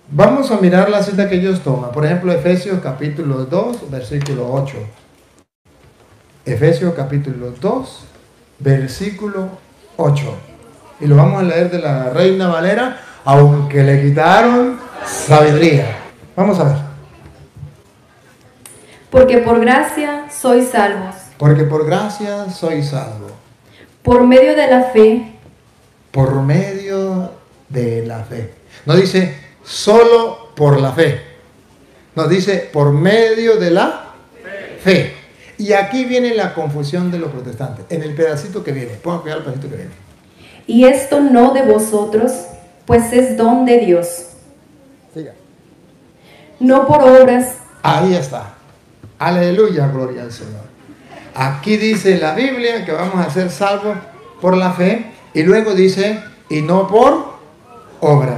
Vamos a mirar la cita que ellos toman. Por ejemplo, Efesios capítulo 2, versículo 8. Efesios capítulo 2, versículo 8. Y lo vamos a leer de la Reina Valera, aunque le quitaron sabiduría. Vamos a ver. Porque por gracia sois salvos. Porque por gracia sois salvos. Por medio de la fe. Por medio de la fe. No dice solo por la fe. No, dice por medio de la fe. Y aquí viene la confusión de los protestantes. En el pedacito que viene. Pongan cuidado el pedacito que viene. Y esto no de vosotros, pues es don de Dios. Siga. No por obras. Ahí está. Aleluya, gloria al Señor. Aquí dice la Biblia que vamos a ser salvos por la fe. Y luego dice, y no por obra.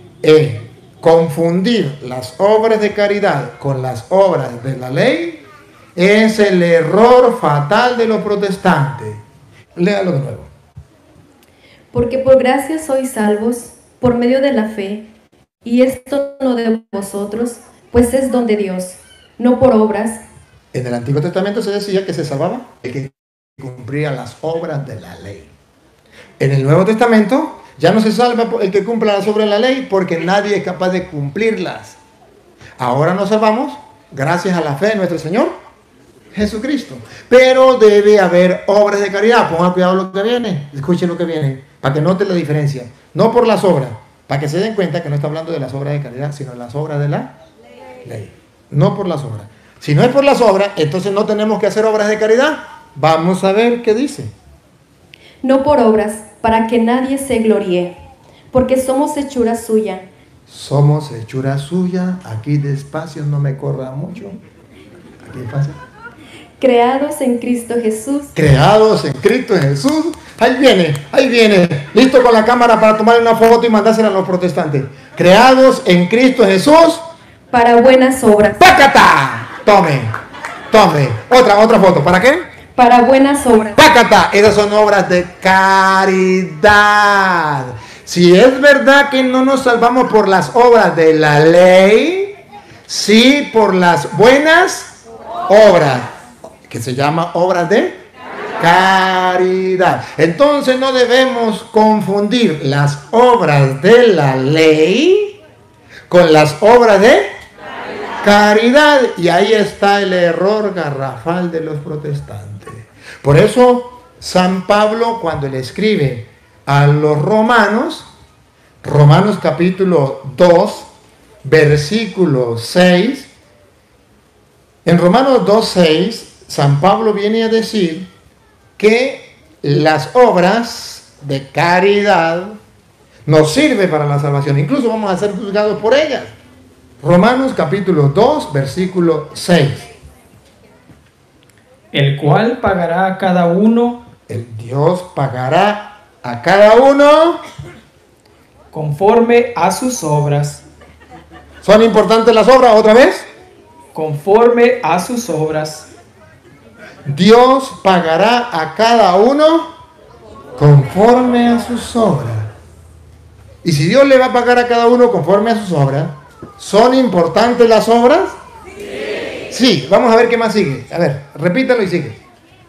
Confundir las obras de caridad con las obras de la ley es el error fatal de los protestantes. Léalo de nuevo. Porque por gracia sois salvos, por medio de la fe, y esto no de vosotros, pues es don de Dios, no por obras. En el Antiguo Testamento se decía que se salvaba el que cumplía las obras de la ley. En el Nuevo Testamento ya no se salva el que cumpla las obras de la ley, porque nadie es capaz de cumplirlas. Ahora nos salvamos gracias a la fe de nuestro Señor Jesucristo. Pero debe haber obras de caridad. Pongan cuidado lo que viene. Escuchen lo que viene, para que noten la diferencia. No por las obras, para que se den cuenta que no está hablando de las obras de caridad, sino de las obras de la ley. No por las obras. Si no es por las obras, entonces no tenemos que hacer obras de caridad. Vamos a ver qué dice. No por obras, para que nadie se gloríe, porque somos hechura suya. Somos hechura suya. Aquí despacio, no me corra mucho. Aquí despacio. Creados en Cristo Jesús. Creados en Cristo Jesús. Ahí viene. Listo con la cámara para tomar una foto y mandársela a los protestantes. Creados en Cristo Jesús. Para buenas obras. ¡Pácata! Tome. Otra foto. ¿Para qué? Para buenas obras. ¡Pácata! Esas son obras de caridad. Si es verdad que no nos salvamos por las obras de la ley, sí por las buenas obras, que se llama obras de caridad. Entonces no debemos confundir las obras de la ley con las obras de caridad. Y ahí está el error garrafal de los protestantes. Por eso San Pablo, cuando le escribe a los Romanos capítulo 2, versículo 6, en Romanos 2:6, San Pablo viene a decir que las obras de caridad nos sirven para la salvación. Incluso vamos a ser juzgados por ellas. Romanos capítulo 2, versículo 6. El cual pagará a cada uno. El Dios pagará a cada uno Conforme a sus obras. ¿Son importantes las obras otra vez? Conforme a sus obras. Dios pagará a cada uno conforme a sus obras. Y si Dios le va a pagar a cada uno conforme a sus obras, ¿son importantes las obras? Sí, vamos a ver qué más sigue. A ver, repítalo y sigue.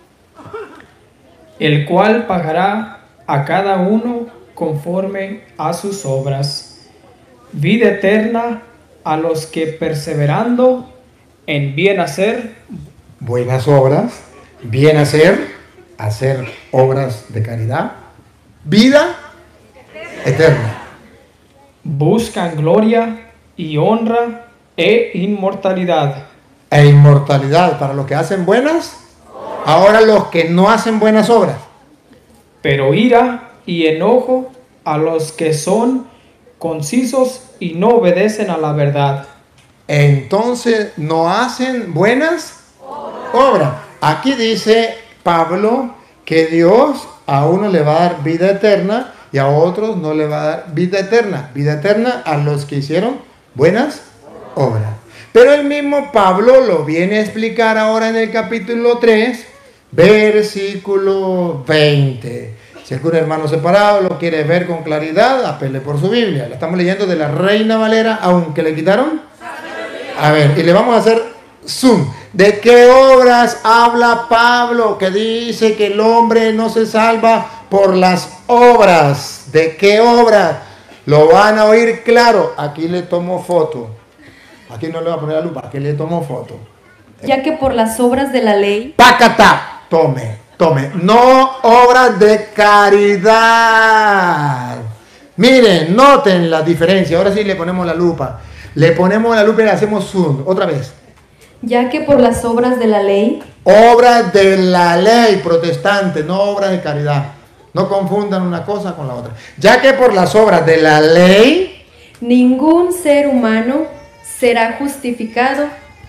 El cual pagará a cada uno conforme a sus obras. Vida eterna a los que perseverando en bien hacer. Buenas obras, bien hacer obras de caridad. Vida eterna. Buscan gloria y honra e inmortalidad. E inmortalidad para los que hacen buenas. Ahora los que no hacen buenas obras. Pero ira y enojo a los que son concisos y no obedecen a la verdad. Entonces no hacen buenas obras. Aquí dice Pablo que Dios a uno le va a dar vida eterna y a otros no le va a dar vida eterna. Vida eterna a los que hicieron buenas obras. Pero el mismo Pablo lo viene a explicar ahora en el capítulo 3, versículo 20. Si algún hermano separado lo quiere ver con claridad, apele por su Biblia. La estamos leyendo de la Reina Valera, aunque le quitaron. A ver, y le vamos a hacer zoom. ¿De qué obras habla Pablo? Que dice que el hombre no se salva por las obras. ¿De qué obras? Lo van a oír claro. Aquí le tomo foto. Aquí no le voy a poner la lupa, aquí le tomo foto. Ya que por las obras de la ley, ¡Pácata! Tome. No obras de caridad. Miren, noten la diferencia. Ahora sí le ponemos la lupa. Le ponemos la lupa y le hacemos zoom. Otra vez. ya que por las obras de la ley, Obras de la ley, protestante, no obras de caridad. No confundan una cosa con la otra. Ya que por las obras de la ley, ningún ser humano será justificado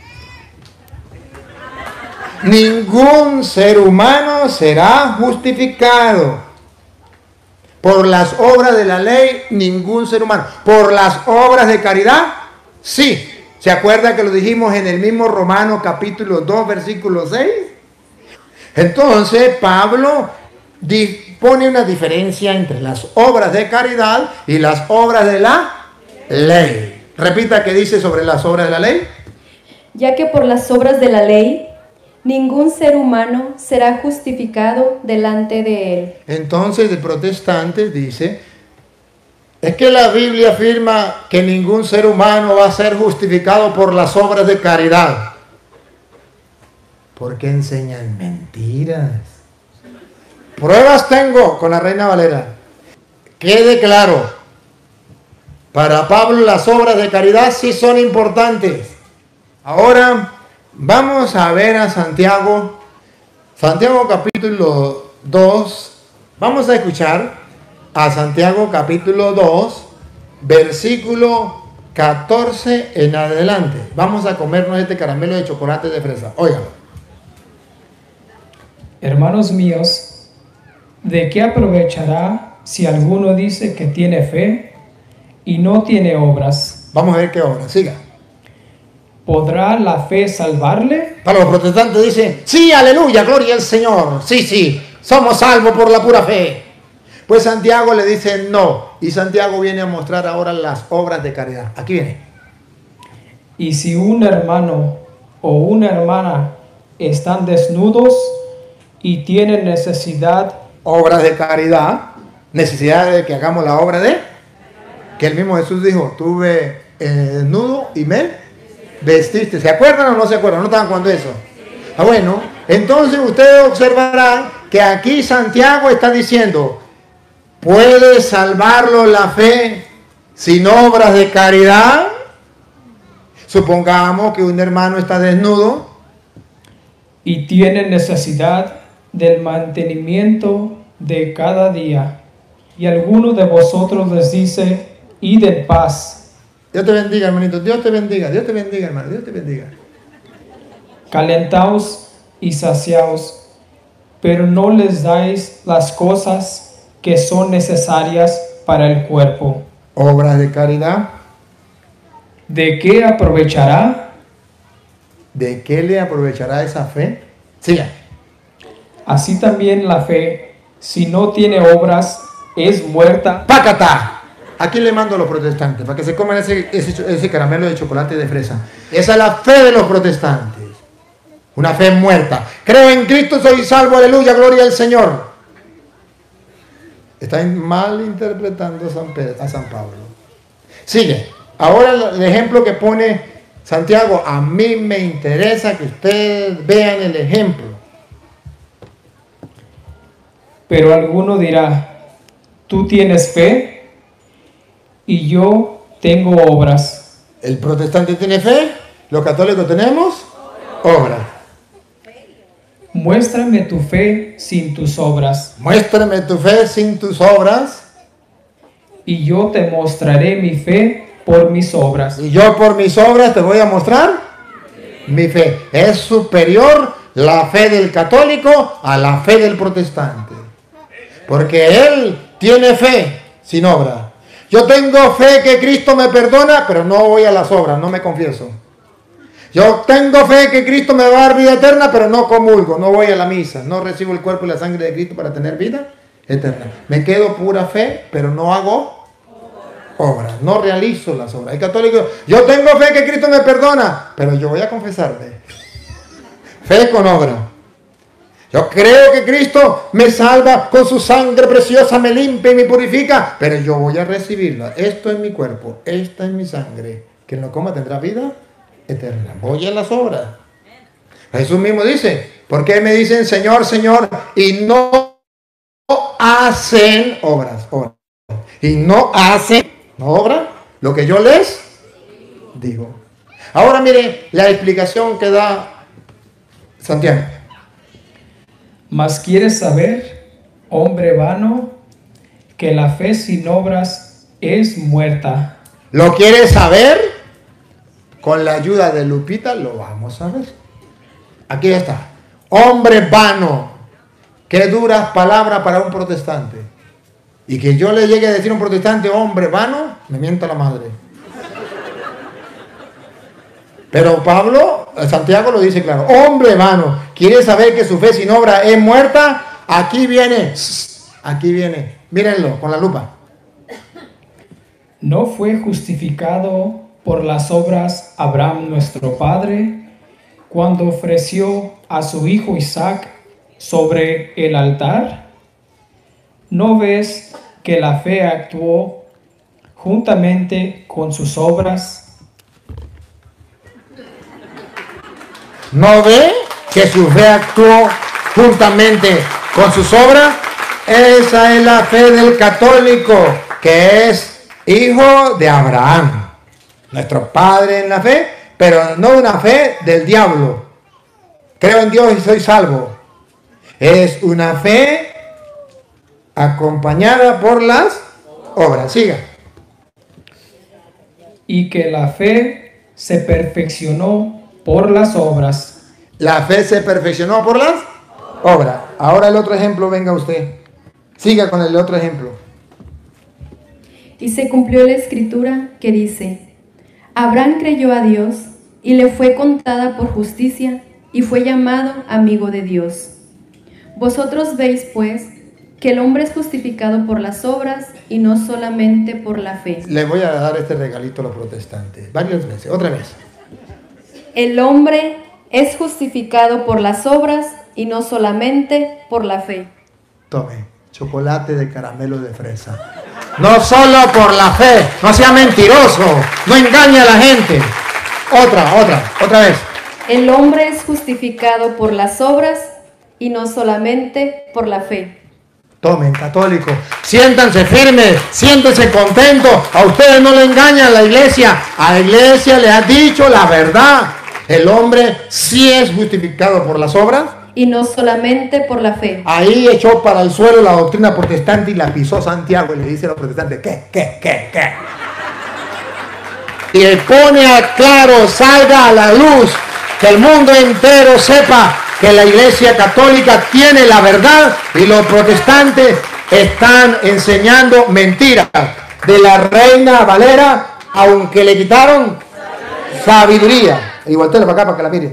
ningún ser humano será justificado. Por las obras de la ley, ningún ser humano. Por las obras de caridad, sí. ¿Se acuerda que lo dijimos en el mismo Romanos capítulo 2, versículo 6? Entonces, Pablo pone una diferencia entre las obras de caridad y las obras de la ley. Repita qué dice sobre las obras de la ley. ya que por las obras de la ley, ningún ser humano será justificado delante de él. Entonces, el protestante dice, es que la Biblia afirma que ningún ser humano va a ser justificado por las obras de caridad. Porque enseñan mentiras. Pruebas tengo con la Reina Valera. Quede claro, para Pablo las obras de caridad sí son importantes. Ahora vamos a ver a Santiago. Santiago capítulo 2. Vamos a escuchar a Santiago capítulo 2, versículo 14 en adelante. Vamos a comernos este caramelo de chocolate de fresa. Óigalo. Hermanos míos, ¿de qué aprovechará si alguno dice que tiene fe y no tiene obras? Vamos a ver qué obra. Siga. ¿Podrá la fe salvarle? Para los protestantes dicen, sí, aleluya, gloria al Señor. Sí, somos salvos por la pura fe. Pues Santiago le dice no. Y Santiago viene a mostrar ahora las obras de caridad. Aquí viene. Y si un hermano o una hermana están desnudos y tienen necesidad, Obras de caridad. Necesidad de que hagamos la obra de... Que el mismo Jesús dijo, tuve desnudo y me vestiste. ¿Se acuerdan o no se acuerdan? ¿No estaban cuando eso? Ah, bueno, entonces ustedes observarán que aquí Santiago está diciendo, ¿puede salvarlo la fe sin obras de caridad? Supongamos que un hermano está desnudo y tienen necesidad del mantenimiento de cada día, y alguno de vosotros les dice, id en paz, Dios te bendiga, hermanito. Dios te bendiga, hermano. Dios te bendiga. calentaos y saciaos, pero no les dais las cosas que son necesarias para el cuerpo. Obras de caridad. ¿De qué aprovechará? ¿De qué le aprovechará esa fe? Siga. Así también la fe, si no tiene obras, es muerta. ¡Pácata! Aquí le mando a los protestantes para que se coman ese caramelo de chocolate de fresa. Esa es la fe de los protestantes. Una fe muerta. Creo en Cristo, soy salvo, aleluya, gloria al Señor. Están mal interpretando a San Pablo. Sigue. Ahora el ejemplo que pone Santiago, a mí me interesa que ustedes vean el ejemplo. Pero alguno dirá, tú tienes fe y yo tengo obras. El protestante tiene fe, los católicos tenemos obras. Muéstrame tu fe sin tus obras, Muéstrame tu fe sin tus obras, y yo te mostraré mi fe por mis obras. y yo por mis obras te voy a mostrar mi fe. Es superior la fe del católico a la fe del protestante, porque él tiene fe sin obra. Yo tengo fe que Cristo me perdona, pero no voy a las obras, no me confieso. Yo tengo fe que Cristo me va a dar vida eterna, pero no comulgo, no voy a la misa, no recibo el cuerpo y la sangre de Cristo para tener vida eterna. Me quedo pura fe, pero no hago obras, no realizo las obras. El católico, yo tengo fe que Cristo me perdona, pero yo voy a confesarme. Fe con obra. Yo creo que Cristo me salva con su sangre preciosa, me limpia y me purifica, pero yo voy a recibirla. Esto es mi cuerpo, esta es mi sangre. Quien lo coma tendrá vida eterna. Voy a las obras. Jesús mismo dice, ¿por qué me dicen Señor, Señor y no hacen obras? Y no hacen obra lo que yo les digo. Ahora mire la explicación que da Santiago. Mas quieres saber, hombre vano, que la fe sin obras es muerta. ¿Lo quieres saber? Con la ayuda de Lupita lo vamos a ver. Aquí está. Hombre vano. Qué duras palabras para un protestante. Y que yo le llegue a decir a un protestante, hombre vano, me mienta la madre. Pero Santiago lo dice claro. Hombre vano. ¿Quiere saber que su fe sin obra es muerta? Aquí viene. Aquí viene. Mírenlo con la lupa. ¿No fue justificado por las obras Abraham nuestro padre cuando ofreció a su hijo Isaac sobre el altar? ¿No ves que la fe actuó juntamente con sus obras? ¿No ve que su fe actuó juntamente con sus obras? Esa es la fe del católico, que es hijo de Abraham, nuestro padre en la fe, pero no una fe del diablo. Creo en Dios y soy salvo. Es una fe acompañada por las obras. Siga. Y que la fe se perfeccionó por las obras. La fe se perfeccionó por las obras. Ahora el otro ejemplo, venga usted. Siga con el otro ejemplo. Y se cumplió la escritura que dice, Abraham creyó a Dios y le fue contada por justicia y fue llamado amigo de Dios. Vosotros veis pues que el hombre es justificado por las obras y no solamente por la fe. Le voy a dar este regalito a los protestantes. Varias veces, otra vez. El hombre es justificado por las obras y no solamente por la fe. Tome, chocolate de caramelo de fresa. No solo por la fe, no sea mentiroso, no engañe a la gente. Otra vez. El hombre es justificado por las obras y no solamente por la fe. Tomen, católicos, siéntanse firmes, siéntanse contentos. A ustedes no le engañan la iglesia. A la iglesia le ha dicho la verdad. El hombre sí es justificado por las obras y no solamente por la fe. Ahí echó para el suelo la doctrina protestante y la pisó Santiago y le dice a los protestantes, ¿qué? Y pone a claro, salga a la luz, que el mundo entero sepa que la iglesia católica tiene la verdad y los protestantes están enseñando mentiras. De la Reina Valera, aunque le quitaron sabiduría. Y voltéale para acá para que la mire.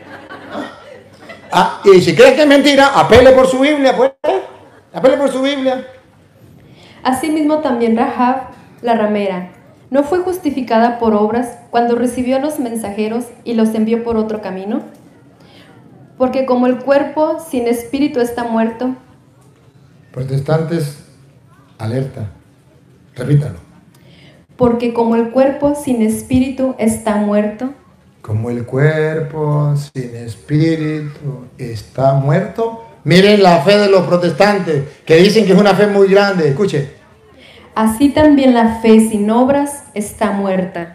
Y si creen que es mentira, apele por su Biblia, pues. Apele por su Biblia. Asimismo también Rahab, la ramera, ¿no fue justificada por obras cuando recibió a los mensajeros y los envió por otro camino? Porque como el cuerpo sin espíritu está muerto. Protestantes, alerta. Repítalo. Porque como el cuerpo sin espíritu está muerto. Como el cuerpo sin espíritu está muerto. Miren la fe de los protestantes, que dicen que es una fe muy grande. Escuche. Así también la fe sin obras está muerta.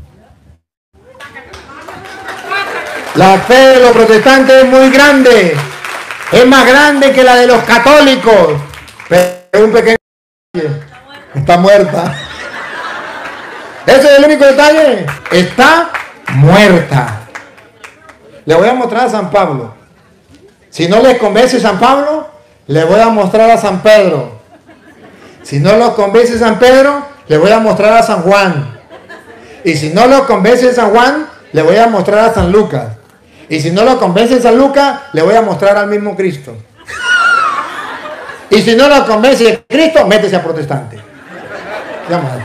La fe de los protestantes es muy grande. Es más grande que la de los católicos. Pero un pequeño está muerta. Ese es el único detalle. Está muerta. Le voy a mostrar a San Pablo. Si no les convence San Pablo, le voy a mostrar a San Pedro. Si no los convence San Pedro, le voy a mostrar a San Juan. Y si no los convence San Juan, le voy a mostrar a San Lucas. Y si no lo convence San Lucas, le voy a mostrar al mismo Cristo. Y si no lo convence de Cristo, métese a protestante. Vamos a ver.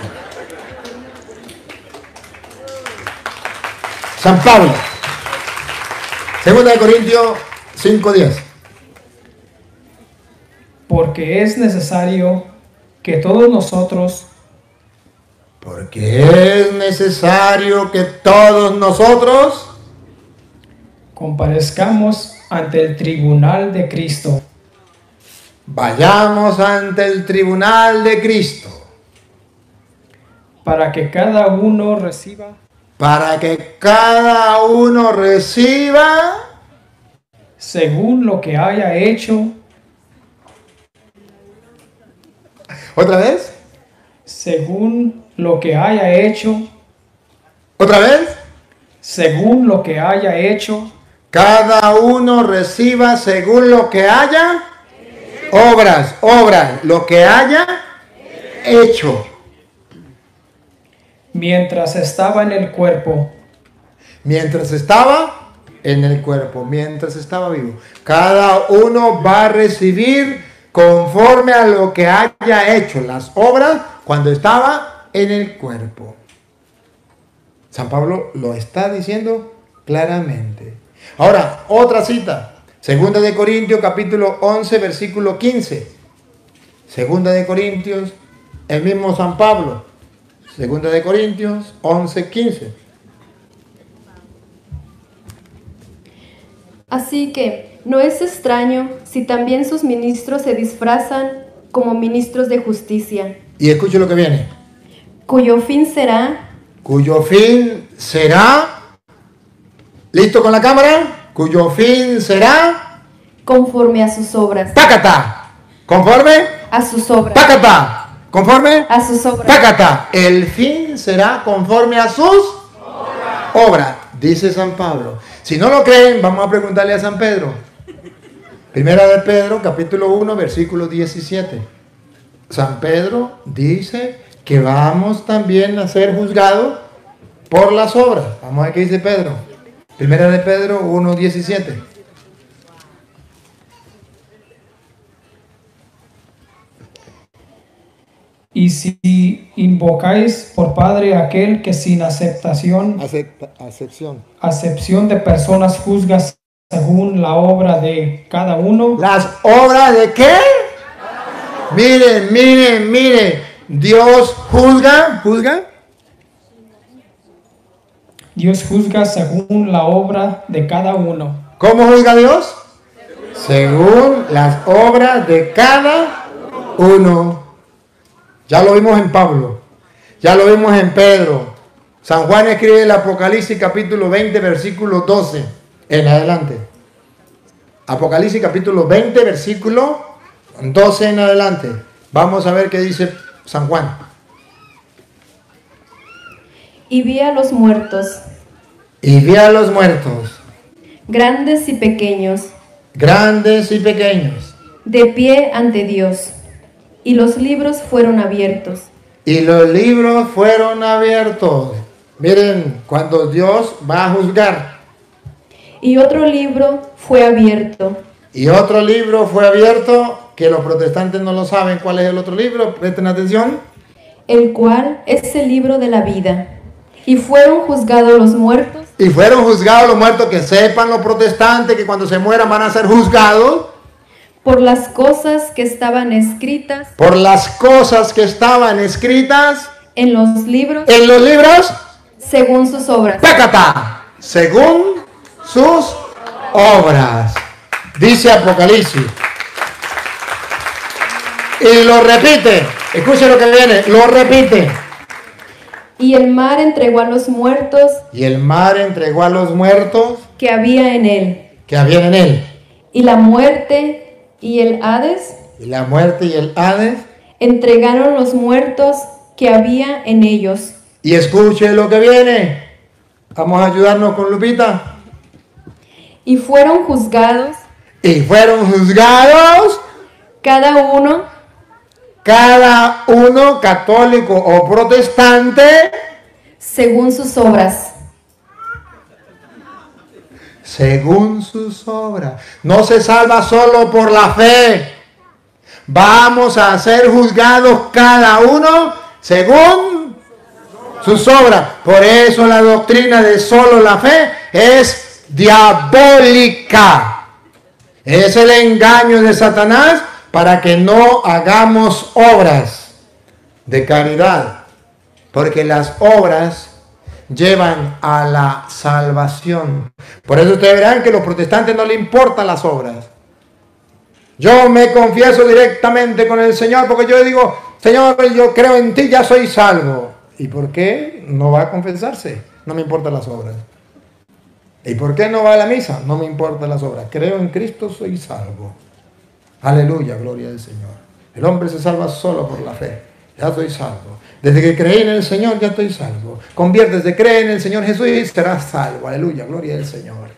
San Pablo. 2 Corintios 5:10. Porque es necesario que todos nosotros comparezcamos ante el tribunal de Cristo, vayamos ante el tribunal de Cristo, para que cada uno reciba según lo que haya hecho. ¿Otra vez? Según lo que haya hecho. ¿Otra vez? Según lo que haya hecho. Cada uno reciba según lo que haya. Obras, lo que haya hecho. Mientras estaba en el cuerpo. Mientras estaba vivo. Cada uno va a recibir conforme a lo que haya hecho las obras cuando estaba en el cuerpo. San Pablo lo está diciendo claramente. Ahora, otra cita. 2 Corintios capítulo 11, versículo 15. 2 Corintios, el mismo San Pablo. 2 Corintios 11, 15. Así que no es extraño si también sus ministros se disfrazan como ministros de justicia. Y escuche lo que viene. Cuyo fin será. ¿Listo con la cámara? Cuyo fin será. Conforme a sus obras. ¡Tácata! ¿Conforme? A sus obras. ¡Tácata! ¿Conforme? A sus obras. ¡Tácata! El fin será conforme a sus obras, dice San Pablo. Si no lo creen, vamos a preguntarle a San Pedro. Primera de Pedro, capítulo 1, versículo 17. San Pedro dice que vamos también a ser juzgados por las obras. Vamos a ver qué dice Pedro. Primera de Pedro 1, 17. Y si invocáis por Padre aquel que sin acepción de personas juzga según la obra de cada uno. ¿Las obras de qué? Miren. Dios juzga. Dios juzga según la obra de cada uno. ¿Cómo juzga Dios? Según las obras de cada uno. Ya lo vimos en Pablo, ya lo vimos en Pedro. San Juan escribe el Apocalipsis capítulo 20, versículo 12 en adelante. Apocalipsis capítulo 20, versículo 12 en adelante. Vamos a ver qué dice San Juan. Y vi a los muertos. Grandes y pequeños. De pie ante Dios. Y los libros fueron abiertos. Miren, cuando Dios va a juzgar. Y otro libro fue abierto. Que los protestantes no lo saben. ¿Cuál es el otro libro? Presten atención. El cual es el libro de la vida. Y fueron juzgados los muertos. Que sepan los protestantes que cuando se mueran van a ser juzgados. Por las cosas que estaban escritas. En los libros. Según sus obras. ¡Tácata! Según sus obras. Dice Apocalipsis. Y lo repite. Escuche lo que viene. Lo repite. Y el mar entregó a los muertos. Que había en él. Y la muerte y el Hades. Entregaron los muertos que había en ellos. Y escuche lo que viene. Vamos a ayudarnos con Lupita. Y fueron juzgados. Cada uno católico o protestante. Según sus obras. No se salva solo por la fe. vamos a ser juzgados cada uno según sus obras. Por eso la doctrina de solo la fe es diabólica. Es el engaño de Satanás para que no hagamos obras de caridad. Porque las obras llevan a la salvación. Por eso ustedes verán que a los protestantes no les importan las obras. Yo me confieso directamente con el Señor porque yo digo, Señor, yo creo en ti, ya soy salvo. ¿Y por qué no va a confesarse? No me importan las obras. ¿Y por qué no va a la misa? No me importan las obras. Creo en Cristo, soy salvo. Aleluya, gloria al Señor. El hombre se salva solo por la fe. Ya estoy salvo. Desde que creí en el Señor, ya estoy salvo. Conviértese, cree en el Señor Jesús y serás salvo. Aleluya, gloria al Señor.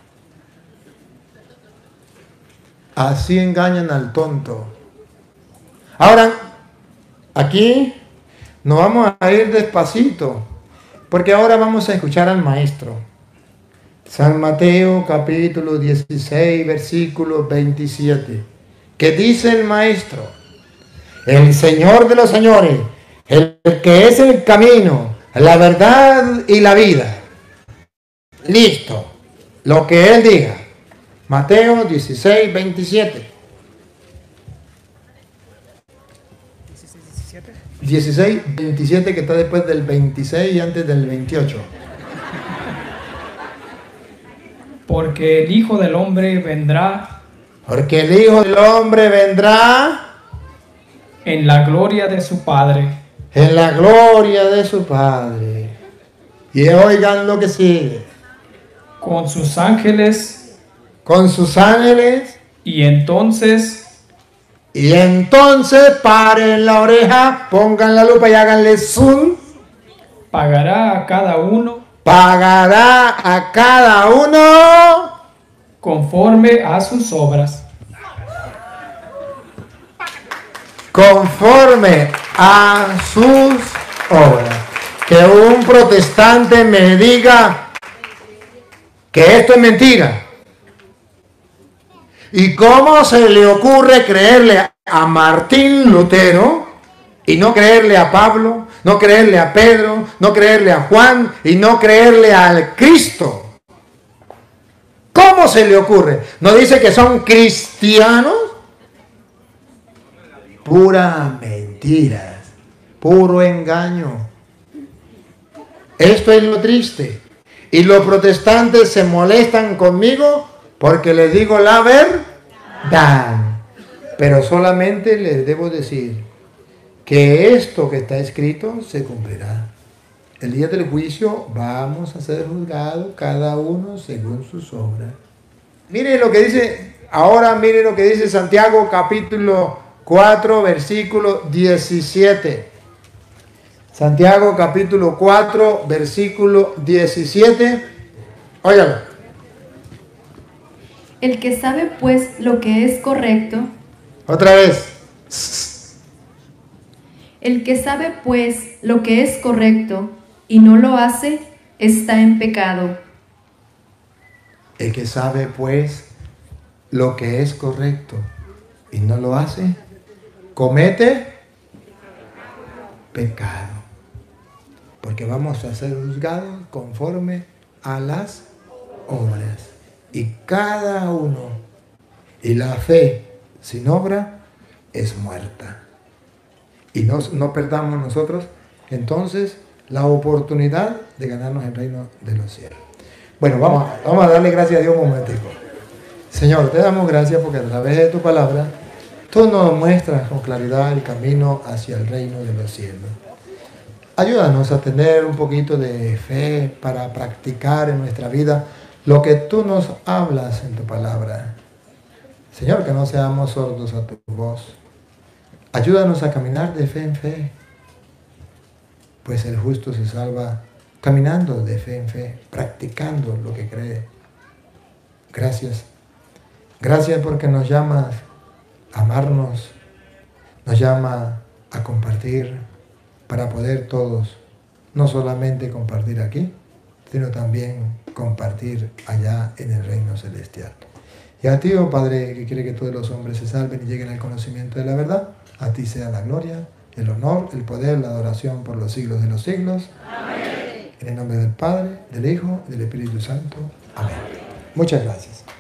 Así engañan al tonto. Ahora, aquí nos vamos a ir despacito, porque ahora vamos a escuchar al maestro. San Mateo capítulo 16, versículo 27. ¿Qué dice el maestro? El Señor de los señores, el que es el camino, la verdad y la vida. Listo. Lo que Él diga. Mateo 16, 27. 16, 27 que está después del 26 y antes del 28. Porque el Hijo del Hombre vendrá. Porque el Hijo del Hombre vendrá En la gloria de su Padre. en la gloria de su Padre. Y oigan lo que sigue. Con sus ángeles. Con sus ángeles. Y entonces Paren la oreja, pongan la lupa y háganle zoom. pagará a cada uno. Pagará a cada uno Conforme a sus obras. conforme a sus obras. Que un protestante me diga que esto es mentira. ¿Y cómo se le ocurre creerle a Martín Lutero y no creerle a Pablo, no creerle a Pedro, no creerle a Juan y no creerle al Cristo? ¿Cómo se le ocurre? ¿No dice que son cristianos? Pura mentiras, puro engaño. Esto es lo triste. Y los protestantes se molestan conmigo porque les digo la verdad. Pero solamente les debo decir que esto que está escrito se cumplirá. El día del juicio vamos a ser juzgados cada uno según sus obras. Miren lo que dice, ahora miren lo que dice Santiago capítulo 4 versículo 17. Santiago capítulo 4 versículo 17. Óigalo. El que sabe pues lo que es correcto. Otra vez. El que sabe pues lo que es correcto y no lo hace, está en pecado. El que sabe pues lo que es correcto y no lo hace, comete pecado. Porque vamos a ser juzgados conforme a las obras. Y cada uno, y la fe sin obra es muerta. Y no perdamos nosotros entonces la oportunidad de ganarnos el reino de los cielos. Bueno, vamos a darle gracias a Dios un momentico. Señor, te damos gracias porque a través de tu palabra tú nos muestras con claridad el camino hacia el reino de los cielos. Ayúdanos a tener un poquito de fe para practicar en nuestra vida lo que tú nos hablas en tu palabra. Señor, que no seamos sordos a tu voz. Ayúdanos a caminar de fe en fe, pues el justo se salva caminando de fe en fe, practicando lo que cree. Gracias. Gracias porque nos llamas a amarnos, nos llama a compartir para poder todos, no solamente compartir aquí, sino también compartir allá en el reino celestial. Y a ti, oh Padre, que quiere que todos los hombres se salven y lleguen al conocimiento de la verdad, a ti sea la gloria, el honor, el poder, la adoración por los siglos de los siglos. Amén. En el nombre del Padre, del Hijo y del Espíritu Santo. Amén. Muchas gracias.